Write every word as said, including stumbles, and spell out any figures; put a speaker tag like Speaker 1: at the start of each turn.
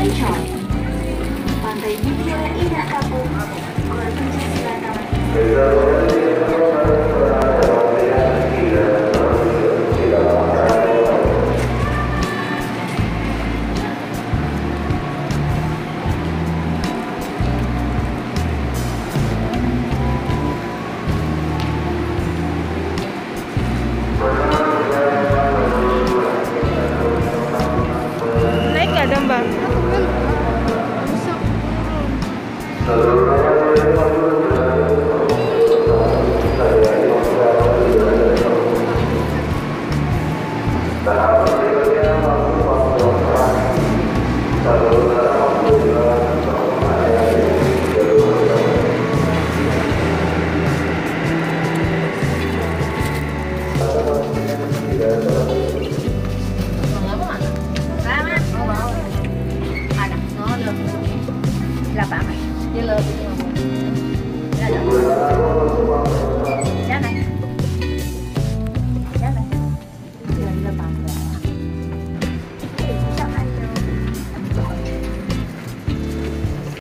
Speaker 1: Ancol. Pantai Mutiara Indah Kapuk, Gor Puncak Selatan.
Speaker 2: Naik nggak ada mbak?
Speaker 3: Là bạn đi lên đi.